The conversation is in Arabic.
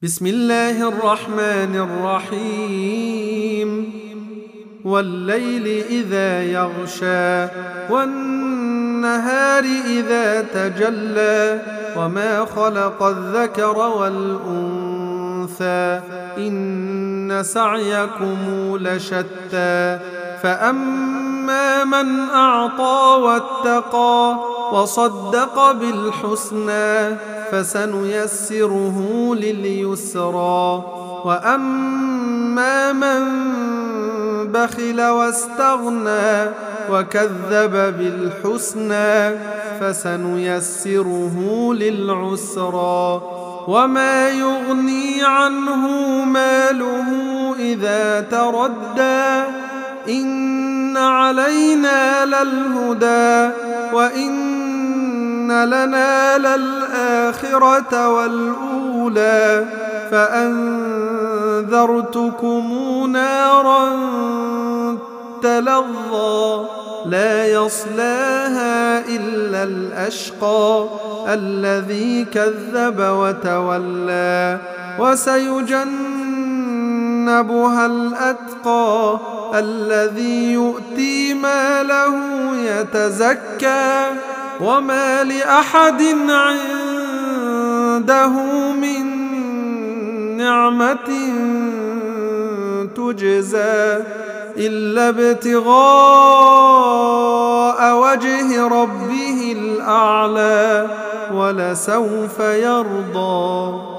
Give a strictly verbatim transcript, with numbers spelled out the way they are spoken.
بسم الله الرحمن الرحيم والليل إذا يغشى والنهار إذا تجلى وما خلق الذكر والأنثى إن سعيكم لشتى فأما من أعطى واتقى وصدق بالحسنى فسنيسره لليسرى وأما من بخل واستغنى وكذب بالحسنى فسنيسره للعسرى وما يغني عنه ماله إذا تردى إن علينا للهدى وإن لنا للآخرة والأولى فأنذرتكم نارا تلظى لا يصلاها إلا الأشقى الذي كذب وتولى وسيجنبها الأتقى الذي يؤتي ماله يتزكى وما لأحد عنده من نعمة تجزى إلا ابتغاء وجه ربه الأعلى ولسوف يرضى.